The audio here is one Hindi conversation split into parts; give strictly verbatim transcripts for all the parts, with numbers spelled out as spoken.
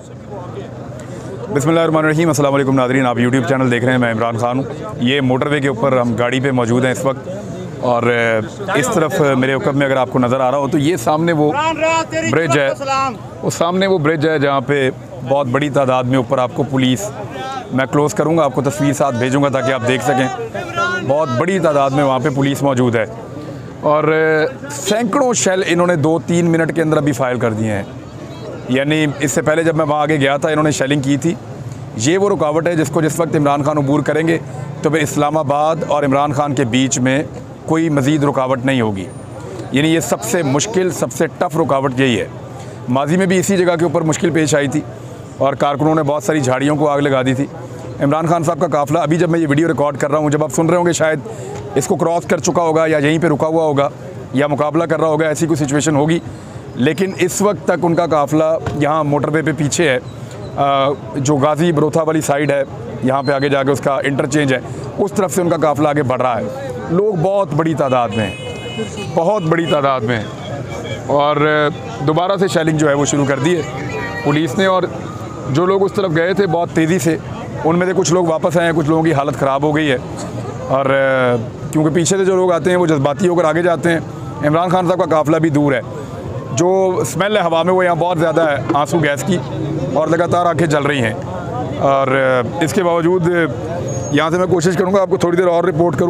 बिस्मिल्लाहिर्रहमानिर्रहीम, अस्सलाम वालेकुम नाज़रीन। आप यूट्यूब चैनल देख रहे हैं, मैं इमरान खान हूँ। ये मोटरवे के ऊपर हम गाड़ी पे मौजूद हैं इस वक्त, और इस तरफ मेरे वक़्त में अगर आपको नज़र आ रहा हो तो ये सामने वो ब्रिज है, वो सामने वो ब्रिज है जहाँ पे बहुत बड़ी तादाद में ऊपर आपको पुलिस, मैं क्लोज़ करूँगा, आपको तस्वीर साथ भेजूँगा ताकि आप देख सकें। बहुत बड़ी तादाद में वहाँ पे पुलिस मौजूद है और सैकड़ों शेल इन्होंने दो तीन मिनट के अंदर अभी फायर कर दिए हैं। यानी इससे पहले जब मैं वहाँ आगे गया था इन्होंने शेलिंग की थी। ये वो रुकावट है जिसको जिस वक्त इमरान खान अबूर करेंगे तो फिर इस्लामाबाद और इमरान खान के बीच में कोई मज़ीद रुकावट नहीं होगी। यानी ये सबसे मुश्किल, सबसे टफ़ रुकावट यही है। माजी में भी इसी जगह के ऊपर मुश्किल पेश आई थी और कारकुनों ने बहुत सारी झाड़ियों को आग लगा दी थी। इमरान खान साहब का काफ़िला अभी जब मैं ये वीडियो रिकॉर्ड कर रहा हूँ, जब आप सुन रहे होंगे शायद इसको क्रॉस कर चुका होगा या यहीं पे रुका हुआ होगा या मुकाबला कर रहा होगा, ऐसी कोई सिचुएशन होगी। लेकिन इस वक्त तक उनका काफ़िला यहाँ मोटरवे पे पीछे है, जो गाज़ी बरोथा वाली साइड है, यहाँ पे आगे जाके उसका इंटरचेंज है, उस तरफ से उनका काफ़िला आगे बढ़ रहा है। लोग बहुत बड़ी तादाद में हैं, बहुत बड़ी तादाद में हैं, और दोबारा से शेलिंग जो है वो शुरू कर दी है पुलिस ने। और जो लोग उस तरफ गए थे बहुत तेज़ी से, उनमें से कुछ लोग वापस आए हैं, कुछ लोगों की हालत ख़राब हो गई है। और क्योंकि पीछे से जो लोग आते हैं वो जज्बाती होकर आगे जाते हैं। इमरान खान साहब का काफ़िला भी दूर है, जो स्मेल है हवा में वो यहाँ बहुत ज़्यादा है आंसू गैस की, और लगातार आंखें जल रही हैं। और इसके बावजूद यहाँ से मैं कोशिश करूँगा आपको थोड़ी देर और रिपोर्ट करूँ।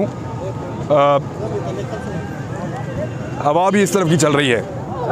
हवा भी इस तरफ की चल रही है।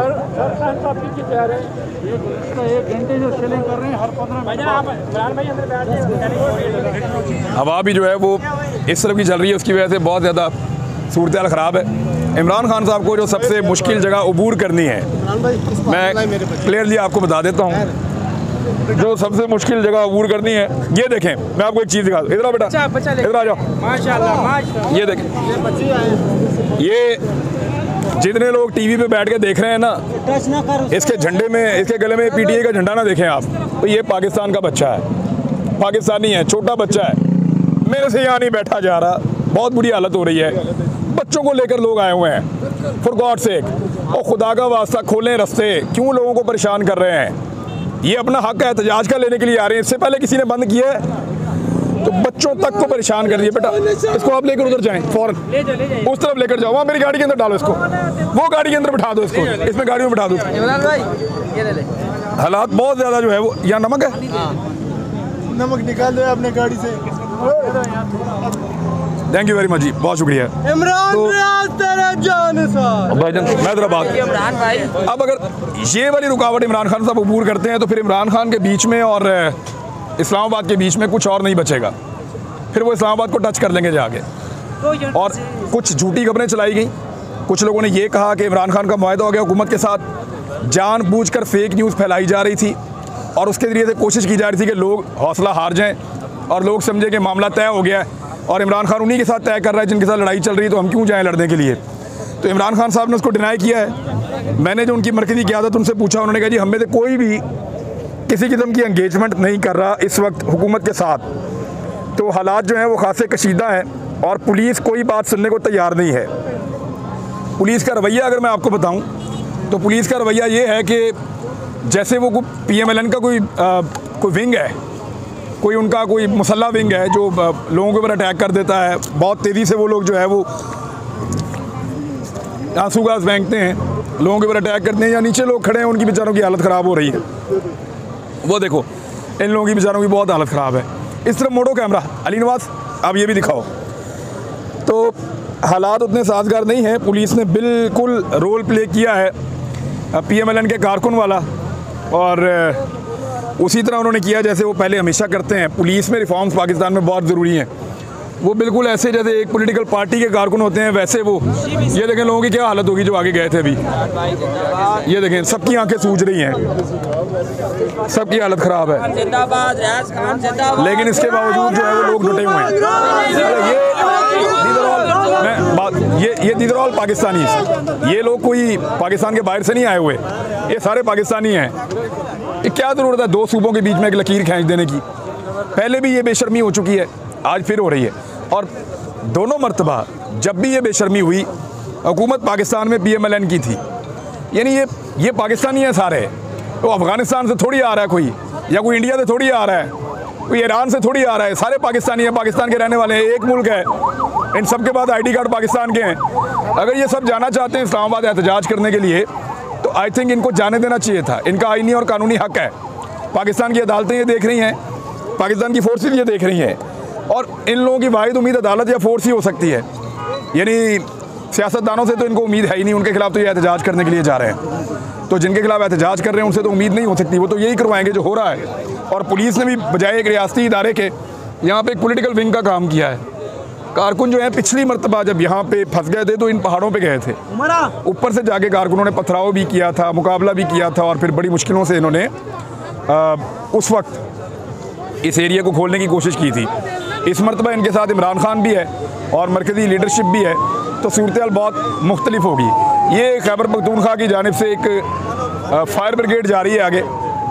हवा भी जो है वो इस तरफ की चल रही है, उसकी वजह से बहुत ज़्यादा सूरत हाल ख़राब है। इमरान खान साहब को जो सबसे मुश्किल जगह अबूर करनी है, मैं क्लियरली आपको बता देता हूँ जो सबसे मुश्किल जगह अबूर करनी है। ये देखें, मैं आपको एक चीज़ दिखा दूँ, इधर आओ बेटा, इधर आ जाओ। माशाल्लाह, माशाल्लाह। ये देखें, ये जितने लोग टीवी पे बैठ के देख रहे हैं ना, इसके झंडे में, इसके गले में पीटीआई का झंडा ना देखें आप, तो ये पाकिस्तान का बच्चा है, पाकिस्तानी है, छोटा बच्चा है। मेरे से यहाँ नहीं बैठा जा रहा, बहुत बुरी हालत हो रही है। बच्चों को लेकर लोग आए हुए हैं, फॉर गॉड सेक, और खुदा का वास्ता खोलें रास्ते, क्यों लोगों को परेशान कर रहे हैं? ये अपना हक है, एहतजाज का लेने के लिए आ रहे हैं। इससे पहले किसी ने बंद किया है तो बच्चों तक को परेशान कर दिया। बेटा इसको आप लेकर उधर जाएं, फौरन उस तरफ लेकर जाओ, वहाँ मेरी गाड़ी के अंदर डालो इसको, वो गाड़ी के अंदर बिठा दो इसको, इसमें गाड़ी में बिठा दो। हालात बहुत ज़्यादा जो है वो, यहाँ नमक है, नमक निकाल दो अपने गाड़ी से। थैंक यू वेरी मच जी, बहुत शुक्रिया इमरान तो, भाईजान मैं जरा बात, अब अगर ये वाली रुकावट इमरान खान साहब अबूर करते हैं तो फिर इमरान खान के बीच में और इस्लामाबाद के बीच में कुछ और नहीं बचेगा। फिर वो इस्लामाबाद को टच कर लेंगे जाके। और कुछ झूठी खबरें चलाई गई, कुछ लोगों ने ये कहा कि इमरान खान का मुआहदा हो गया हुकूमत के साथ, जानबूझकर फेक न्यूज़ फैलाई जा रही थी और उसके ज़रिए से कोशिश की जा रही थी कि लोग हौसला हार जाएं और लोग समझें कि मामला तय हो गया है और इमरान खान उन्हीं के साथ तय कर रहा है जिनके साथ लड़ाई चल रही है, तो हम क्यों जाएँ लड़ने के लिए। तो इमरान खान साहब ने उसको डिनाई किया है। मैंने जो उनकी मरकज़ी क़यादत उनसे पूछा, उन्होंने कहा जी हमें से कोई भी किसी किस्म की एंगेजमेंट नहीं कर रहा इस वक्त हुकूमत के साथ। तो हालात जो हैं वो खासे कशीदा हैं और पुलिस कोई बात सुनने को तैयार नहीं है। पुलिस का रवैया अगर मैं आपको बताऊं तो पुलिस का रवैया ये है कि जैसे वो पी एम एल एन का कोई आ, कोई विंग है, कोई उनका कोई मुसल्ला विंग है जो लोगों के ऊपर अटैक कर देता है। बहुत तेज़ी से वो लोग जो है वो आंसू गैस फेंकते हैं, लोगों के ऊपर अटैक करते हैं, या नीचे लोग खड़े हैं उनकी बेचारों की हालत ख़राब हो रही है। वो देखो इन लोगों की बेचारों की बहुत हालत ख़राब है। इस तरफ मोड़ो कैमरा, अली नवाज आप ये भी दिखाओ। तो हालात उतने साजगार नहीं हैं। पुलिस ने बिल्कुल रोल प्ले किया है पी एम एल एन के कारकुन वाला, और उसी तरह उन्होंने किया जैसे वो पहले हमेशा करते हैं। पुलिस में रिफॉर्म्स पाकिस्तान में बहुत ज़रूरी हैं। वो बिल्कुल ऐसे जैसे एक पॉलिटिकल पार्टी के कारकुन होते हैं वैसे वो, ये देखें लोगों की क्या हालत होगी जो आगे गए थे अभी। ये देखें सबकी आंखें सूज रही हैं, सबकी हालत ख़राब है, लेकिन इसके बावजूद जो है वो लोग जुटे हुए हैं। ये मैं बात ये ये दीज आर ऑल पाकिस्तानी, ये लोग कोई पाकिस्तान के बाहर से नहीं आए हुए, ये सारे पाकिस्तानी हैं। ये क्या ज़रूरत है दो सूबों के बीच में एक लकीर खींच देने की? पहले भी ये बेशर्मी हो चुकी है, आज फिर हो रही है। और दोनों मरतबा जब भी ये बेशर्मी हुई हुकूमत पाकिस्तान में पी एम एल एन की थी। यानी ये ये पाकिस्तानी है सारे, तो अफ़गानिस्तान से थोड़ी आ रहा है कोई, या कोई इंडिया से थोड़ी आ रहा है, कोई ईरान से थोड़ी आ रहा है, सारे पाकिस्तानी हैं, पाकिस्तान के रहने वाले हैं, एक मुल्क है, इन सब के पास आई डी कार्ड पाकिस्तान के हैं। अगर ये सब जाना चाहते हैं इस्लामाबाद एहतजाज करने के लिए तो आई थिंक इनको जाने देना चाहिए था। इनका आईनी और कानूनी हक है। पाकिस्तान की अदालतें ये देख रही हैं, पाकिस्तान की फोर्सेज ये देख रही हैं, और इन लोगों की वाहिद उम्मीद अदालत या फोर्स ही हो सकती है। यानी सियासतदानों से तो इनको उम्मीद है ही नहीं, उनके खिलाफ तो ये एहतजाज करने के लिए जा रहे हैं। तो जिनके खिलाफ एहतजाज कर रहे हैं उनसे तो उम्मीद नहीं हो सकती, वो तो यही करवाएंगे जो हो रहा है। और पुलिस ने भी बजाय एक रियासती इदारे के यहाँ पे एक पॉलिटिकल विंग का काम किया है। कारकुन जो है पिछली मरतबा जब यहाँ पे फंस गए थे तो इन पहाड़ों पे गए थे, ऊपर से जाके कारकुनों ने पथराव भी किया था, मुकाबला भी किया था, और फिर बड़ी मुश्किलों से इन्होंने आ, उस वक्त इस एरिया को खोलने की कोशिश की थी। इस मरतबा इनके साथ इमरान खान भी है और मरकज़ी लीडरशिप भी है, तो सूरत हाल बहुत मुख्तलिफ होगी। ये खैबर पख्तूनख्वा की जानिब से एक फायर ब्रिगेड जा रही है आगे,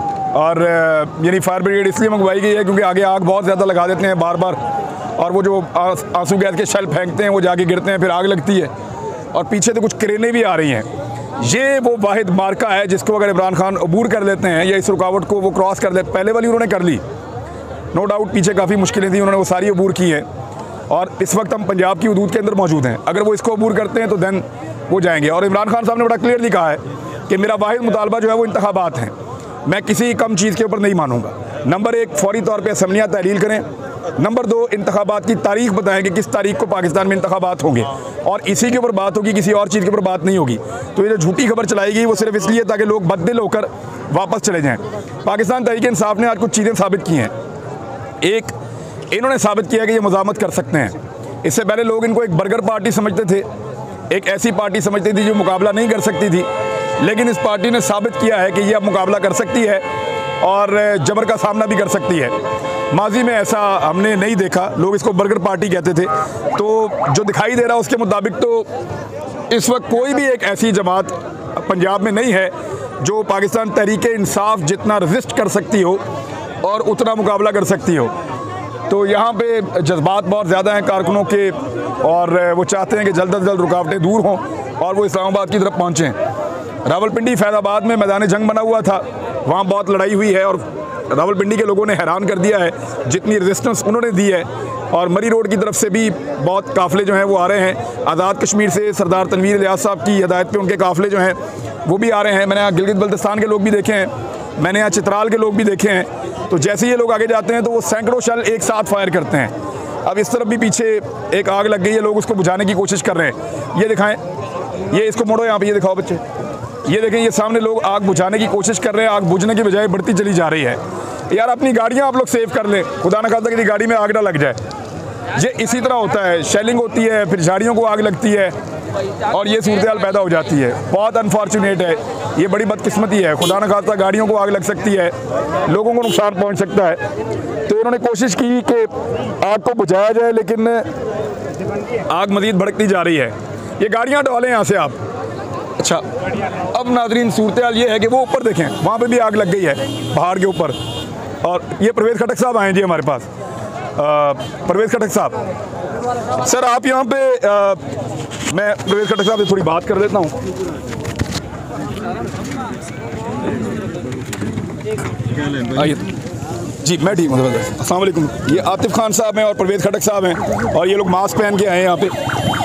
और यानी फायर ब्रिगेड इसलिए मंगवाई गई है क्योंकि आगे आग बहुत ज़्यादा लगा देते हैं बार बार, और वो जो आंसू गैस के शेल फेंकते हैं वो जाके गिरते हैं, फिर आग लगती है, और पीछे से कुछ क्रेनें भी आ रही हैं। ये वो वाहिद मार्का है जिसको अगर इमरान खान अबूर कर लेते हैं या इस रुकावट को वो क्रॉस कर लेते, पहले वाली उन्होंने कर ली, नो डाउट पीछे काफ़ी मुश्किलें थी, उन्होंने वो सारी अबूर की हैं, और इस वक्त हम पंजाब की हदूद के अंदर मौजूद हैं। अगर वो इसको अबूर करते हैं तो देन वो जाएंगे। और इमरान खान साहब ने बड़ा क्लियरली कहा है कि मेरा वाहिद मुतालबा जो है वो इंतखाबात हैं, मैं किसी कम चीज़ के ऊपर नहीं मानूंगा। नंबर एक, फौरी तौर पे असम्बलियाँ तहलील करें। नंबर दो, इंतखाबात की तारीख बताएं कि किस तारीख को पाकिस्तान में इंतखाबात होंगे, और इसी के ऊपर बात होगी, किसी और चीज़ के ऊपर बात नहीं होगी। तो ये जो झूठी खबर चलाई गई वो सिर्फ इसलिए ताकि लोग बददिल होकर वापस चले जाएँ। पाकिस्तान तहरीक इंसाफ ने आज कुछ चीज़ें साबित की हैं। एक, इन्होंने साबित किया कि ये मुज़ाहमत कर सकते हैं। इससे पहले लोग इनको एक बर्गर पार्टी समझते थे, एक ऐसी पार्टी समझती थी जो मुकाबला नहीं कर सकती थी, लेकिन इस पार्टी ने साबित किया है कि ये अब मुकाबला कर सकती है और जबर का सामना भी कर सकती है। माजी में ऐसा हमने नहीं देखा, लोग इसको बर्गर पार्टी कहते थे, तो जो दिखाई दे रहा है उसके मुताबिक तो इस वक्त कोई भी एक ऐसी जमात पंजाब में नहीं है जो पाकिस्तान तहरीक इंसाफ जितना रजिस्ट कर सकती हो और उतना मुकाबला कर सकती हो। तो यहाँ पे जज्बात बहुत ज़्यादा हैं कारकुनों के, और वो चाहते हैं कि जल्द अज जल्द रुकावटें दूर हों और वो इस्लामाबाद की तरफ पहुँचें। रावलपिंडी फैज़ाबाद में मैदान जंग बना हुआ था, वहाँ बहुत लड़ाई हुई है, और रावलपिंडी के लोगों ने हैरान कर दिया है जितनी रेजिस्टेंस उन्होंने दी है। और मरी रोड की तरफ से भी बहुत काफ़िले जो हैं वो आ रहे हैं। आज़ाद कश्मीर से सरदार तनवीर इलियास साहब की हिदायत पे उनके काफ़िले जो हैं वो भी आ रहे हैं। मैंने यहाँ गिलगित बल्तिस्तान के लोग भी देखे हैं, मैंने यहाँ चित्राल के लोग भी देखे हैं। तो जैसे ये लोग आगे जाते हैं तो वो सैकड़ों शल एक साथ फायर करते हैं। अब इस तरफ भी पीछे एक आग लग गई है, लोग उसको बुझाने की कोशिश कर रहे हैं। ये दिखाएं, ये इसको मोड़ो, यहाँ पे ये दिखाओ बच्चे, ये देखें, ये सामने लोग आग बुझाने की कोशिश कर रहे हैं। आग बुझने की बजाय बढ़ती चली जा रही है। यार अपनी गाड़ियाँ आप लोग सेव कर लें, खुदा न खास्ता कि गाड़ी में आग ना लग जाए। ये इसी तरह होता है, शेलिंग होती है, फिर झाड़ियों को आग लगती है और ये सूरत हाल पैदा हो जाती है। बहुत अनफॉर्चुनेट है, ये बड़ी बदकिस्मती है। खुदा न खास्ता गाड़ियों को आग लग सकती है, लोगों को नुकसान पहुंच सकता है। तो इन्होंने कोशिश की कि आग को बुझाया जाए, लेकिन आग मज़ीद भड़कती जा रही है। ये गाड़ियाँ डॉलें यहाँ से आप। अच्छा, अब नाजरीन सूरत हाल ये है कि वो ऊपर देखें, वहाँ पे भी आग लग गई है पहाड़ के ऊपर। और ये परवेज़ खटक साहब आए जी हमारे पास। परवेज़ खटक साहब, सर आप यहाँ पे आ, मैं परवेज़ खटक साहब से थोड़ी बात कर लेता हूँ। आइए जी, मैं ठीक हूँ। अस्सलाम वालेकुम। ये आतिफ खान साहब हैं और परवेज़ खटक साहब हैं, और ये लोग मास्क पहन के आए हैं यहाँ पे।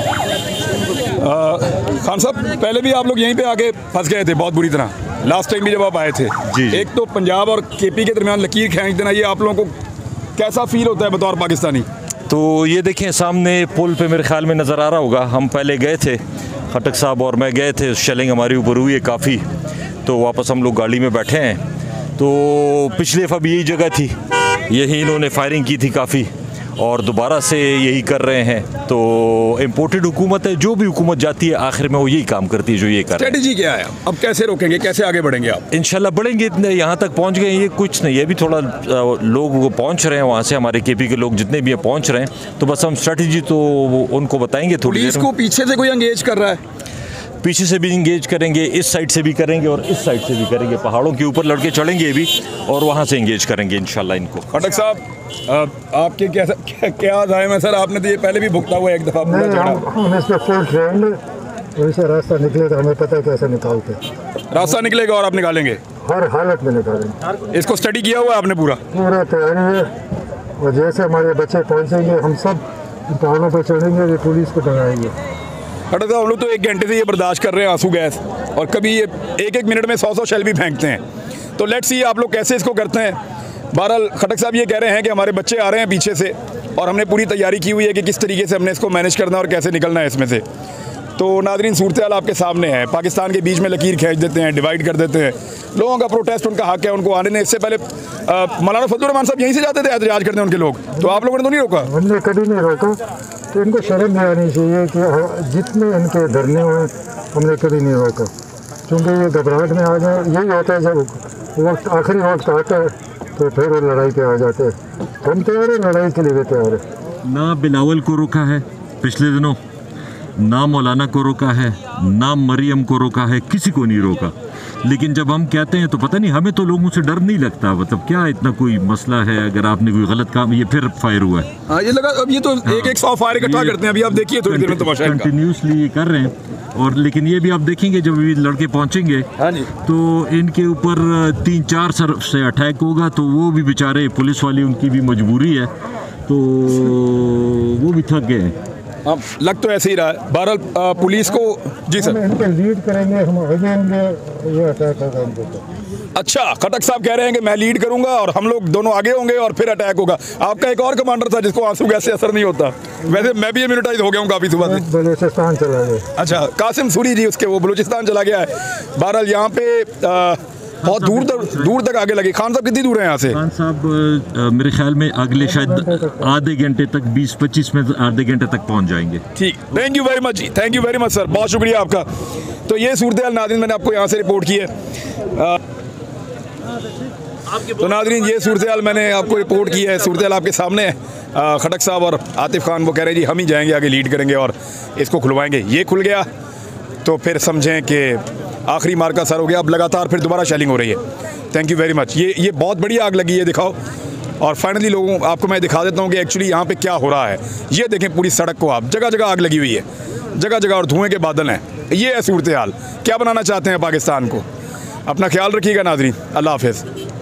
आ, खान साहब, पहले भी आप लोग यहीं पे आके फंस गए थे बहुत बुरी तरह, लास्ट टाइम भी जब आप आए थे। जी, जी। एक तो पंजाब और केपी के दरमियान लकीर खींच देना, ये आप लोगों को कैसा फील होता है बतौर पाकिस्तानी? तो ये देखें, सामने पुल पे मेरे ख्याल में नज़र आ रहा होगा, हम पहले गए थे, खटक साहब और मैं गए थे, शेलिंग हमारे ऊपर हुई है काफ़ी, तो वापस हम लोग गाड़ी में बैठे हैं। तो पिछले दफ़ा भी यही जगह थी, यही इन्होंने फायरिंग की थी काफ़ी, और दोबारा से यही कर रहे हैं। तो इम्पोर्टेड हुकूमत है, जो भी हुकूमत जाती है आखिर में वो यही काम करती है जो ये कर रहे हैं। स्ट्रेटजी क्या है, अब कैसे रोकेंगे, कैसे आगे बढ़ेंगे आप? इंशाल्लाह बढ़ेंगे, इतने यहाँ तक पहुँच गए, ये कुछ नहीं, ये भी थोड़ा लोग वो पहुँच रहे हैं वहाँ से, हमारे केपी के लोग जितने भी हैं पहुँच रहे हैं। तो बस हम स्ट्रेटजी तो उनको बताएंगे थोड़ी देर में। इसको पीछे से कोई एंगेज कर रहा है? पीछे से भी इंगेज करेंगे, इस साइड से भी करेंगे और इस साइड से भी करेंगे, पहाड़ों के ऊपर लड़के चढ़ेंगे भी और वहाँ से इंगेज करेंगे इंशाल्लाह इनको। खटक साहब, आपके कैसा क्या, क्या राय है सर? आपने तो ये पहले भी भुगता हुआ एक दफ़ा पूरा चढ़ा। हम इस पर फुल ट्रेंड, वैसे रास्ता निकलेगा, हमें पता है कैसे निकालते। रास्ता निकलेगा और आप निकालेंगे। हर हालत में निकालेंगे। इसको स्टडी किया हुआ है आपने पूरा? पूरा तैयारी है, और जैसे हमारे बच्चे पहुंचेंगे हम सब इम्तहानों पर चढ़ेंगे, ये पुलिस को डराएंगे। खट्टक साहब, हम लोग तो एक घंटे से ये बर्दाश्त कर रहे हैं आंसू गैस, और कभी ये एक एक मिनट में सौ सौ शेल भी फेंकते हैं। तो लेट्स सी आप लोग कैसे इसको करते हैं। बहरहाल खट्टक साहब ये कह रहे हैं कि हमारे बच्चे आ रहे हैं पीछे से, और हमने पूरी तैयारी की हुई है कि किस तरीके से हमने इसको मैनेज करना है और कैसे निकलना है इसमें से। तो नादरीन, सूरत हाल आपके सामने है। पाकिस्तान के बीच में लकीर खींच देते हैं, डिवाइड कर देते हैं। लोगों का प्रोटेस्ट, उनका हक है, उनको आने ने। इससे पहले मौलाना फजलुर रहमान साहब यहीं से जाते थे एहतजाज करने उनके लोग, तो आप लोगों ने तो नहीं रोका? हमने कभी नहीं रोका। तो इनको शर्म नहीं आनी चाहिए कि जितने इनके धरने हुए हमने कभी नहीं रोका, क्योंकि ये घबराहट में आ जाए। यही होता है जब वक्त आखिरी वक्त आता है तो फिर वो लड़ाई पे आ जाते हैं। हम तैयार हैं, लड़ाई के लिए भी तैयार है। ना बिलावल को रोका है पिछले दिनों, ना मौलाना को रोका है, ना मरियम को रोका है, किसी को नहीं रोका। लेकिन जब हम कहते हैं तो पता नहीं, हमें तो लोगों से डर नहीं लगता। मतलब क्या इतना कोई मसला है अगर आपने कोई गलत काम, ये फिर फायर हुआ है। हाँ, ये लगा अब ये तो हाँ, एक एक सौ फायर इकट्ठा करते हैं। अभी आप देखिए थोड़ी देर में तमाशा कंटिन्यूसली कर रहे हैं। और लेकिन ये भी आप देखेंगे जब ये लड़के पहुंचेंगे, हाँ जी, तो इनके ऊपर तीन चार सर से अटैक होगा, तो वो भी बेचारे पुलिस वाली, उनकी भी मजबूरी है, तो वो भी थक गए हैं। हाँ, लग तो ऐसे ही रहा है। बहरहाल पुलिस को, जी सर, हम इनके लीड करेंगे, हम आगे आएंगे, ये अटैक होगा इनके ऊपर। अच्छा, खट्टक साहब कह रहे हैं कि मैं लीड करूंगा और हम लोग दोनों आगे होंगे और फिर अटैक होगा। आपका एक और कमांडर था जिसको आंसू गैस से असर नहीं होता। वैसे मैं भी इम्यूनिटाइज हो गया हूँ काफ़ी सुबह से। बलूचिस्तान चला गया। अच्छा, कासिम सूरी जी, उसके वो बलूचिस्तान चला गया है। बहरहाल यहाँ पे आ, बहुत दूर तक दूर तक आगे लगी। खान साहब कितनी दूर है यहाँ से? खान साहब मेरे ख्याल में अगले शायद आधे घंटे तक, बीस पच्चीस में आधे घंटे तक पहुँच जाएंगे। ठीक, थैंक यू वेरी मच जी, thank you very much sir, बहुत शुक्रिया आपका। तो ये सूरत हाल नाज़रीन मैंने आपको यहाँ से रिपोर्ट की है। आ, तो नाज़रीन ये सूरत हाल मैंने आपको रिपोर्ट की है। सूरत हाल आपके सामने है। खट्टक साहब और आतिफ खान वो कह रहे हैं जी हम ही जाएंगे आगे, लीड करेंगे और इसको खुलवाएंगे। ये खुल गया तो फिर समझें कि आखिरी मार का सर हो गया। अब लगातार फिर दोबारा शेलिंग हो रही है। Thank you very much. ये ये बहुत बड़ी आग लगी है, दिखाओ। और फाइनली लोगों आपको मैं दिखा देता हूँ कि एक्चुअली यहाँ पे क्या हो रहा है। ये देखें पूरी सड़क को आप, जगह जगह आग लगी हुई है, जगह जगह, और धुएँ के बादल हैं। ये है सूरत हाल। क्या बनाना चाहते हैं पाकिस्तान को? अपना ख्याल रखिएगा नाज़रीन, अल्लाह हाफ़िज़।